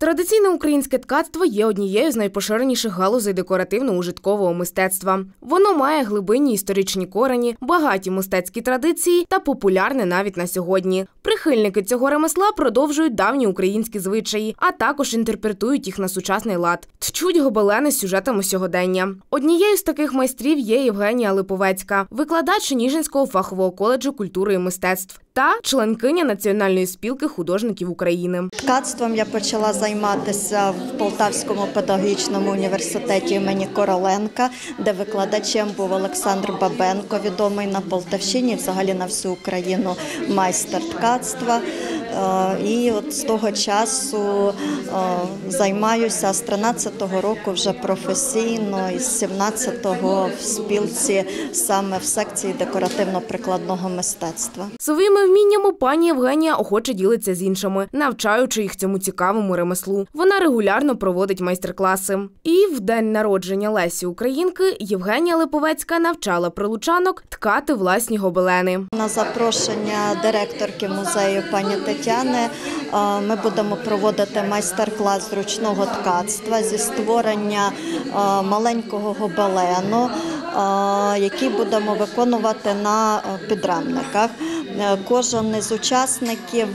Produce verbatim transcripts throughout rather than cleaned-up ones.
Традиційне українське ткацтво є однією з найпоширеніших галузей декоративно-ужиткового мистецтва. Воно має глибинні історичні корені, багаті мистецькі традиції та популярне навіть на сьогодні. Прихильники цього ремесла продовжують давні українські звичаї, а також інтерпретують їх на сучасний лад. Тчуть гобелени з сюжетами сьогодення. Однією з таких майстрів є Євгенія Липовецька, викладач Ніжинського фахового коледжу культури і мистецтв та членкиня Національної спілки художників України. Ткацтвом я почала займатися в Полтавському педагогічному університеті імені Короленка, де викладачем був Олександр Бабенко, відомий на Полтавщині, взагалі на всю Україну майстер ткацтва. І от з того часу займаюся, з тринадцятого року вже професійно, і з сімнадцятого в спілці саме в секції декоративно-прикладного мистецтва. Своїми вміннями пані Євгенія охоче ділиться з іншими, навчаючи їх цьому цікавому ремеслу. Вона регулярно проводить майстер-класи. І в день народження Лесі Українки Євгенія Липовецька навчала прилучанок ткати власні гобелени. На запрошення директорки музею пані Тетяни ми будемо проводити майстер-клас з ручного ткацтва зі створення маленького гобелену, який будемо виконувати на підрамниках. Кожен із учасників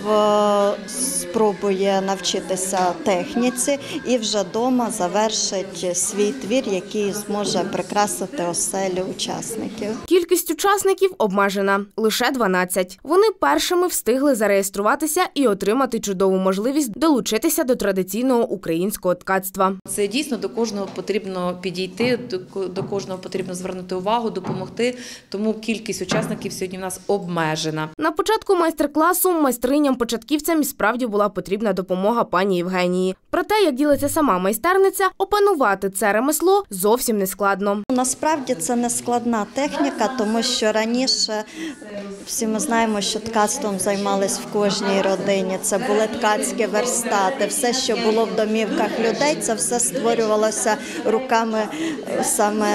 спробує навчитися техніці і вже вдома завершить свій твір, який зможе прикрасити оселю учасників. Кількість учасників обмежена – лише дванадцять. Вони першими встигли зареєструватися і отримати чудову можливість долучитися до традиційного українського ткацтва. Це дійсно до кожного потрібно підійти, до кожного потрібно звернути увагу, допомогти, тому кількість учасників сьогодні в нас обмежена. На початку майстер-класу майстриням-початківцям і справді була потрібна допомога пані Євгенії. Проте, як ділиться сама майстерниця, опанувати це ремесло зовсім не складно. Насправді це не складна техніка, тому що раніше всі ми знаємо, що ткацтвом займались в кожній родині. Це були ткацькі верстати, все, що було в домівках людей, це все створювалося руками саме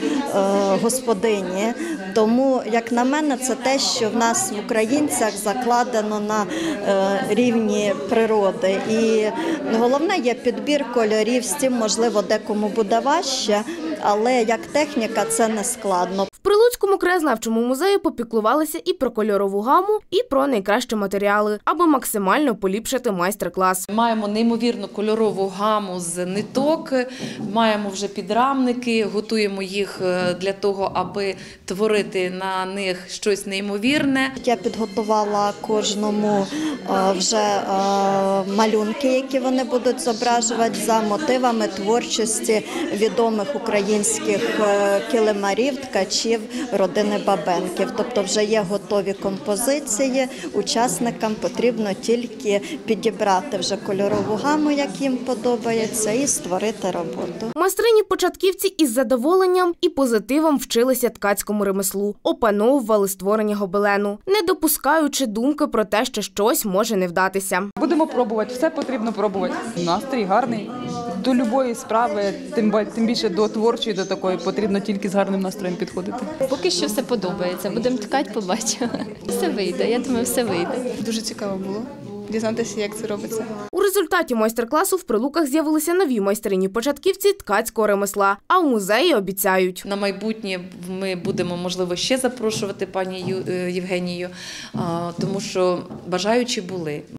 господині. Тому, як на мене, це те, що в нас в українцях закладено на рівні природи. І головне є підбір кольорів, з цим, можливо, декому буде важче, але як техніка це не складно. В Прилуцькому краєзнавчому музеї попіклувалися і про кольорову гаму, і про найкращі матеріали, аби максимально поліпшити майстер-клас. Маємо неймовірну кольорову гаму з ниток, маємо вже підрамники, готуємо їх для того, аби творити на них щось неймовірне. Я підготувала кожному вже малюнки, які вони будуть зображувати за мотивами творчості відомих українських килимарів, ткачів родини Бабенків. Тобто вже є готові композиції, учасникам потрібно тільки підібрати вже кольорову гаму, як їм подобається, і створити роботу. Майстрині-початківці із задоволенням і позитивом вчилися ткацькому ремеслу, опановували створення гобелену, не допускаючи думки про те, що щось може не вдатися. Будемо пробувати, все потрібно пробувати. Настрій гарний. До будь-якої справи, тим більше до творчої, до такої, потрібно тільки з гарним настроєм підходити. Поки що все подобається. Будемо ткати, побачимо. Все вийде, я думаю, все вийде. Дуже цікаво було дізнатися, як це робиться. У результаті майстер-класу в Прилуках з'явилися нові майстрині-початківці ткацького ремесла, а в музеї обіцяють. На майбутнє ми будемо, можливо, ще запрошувати пані Євгенію, тому що бажаючі були.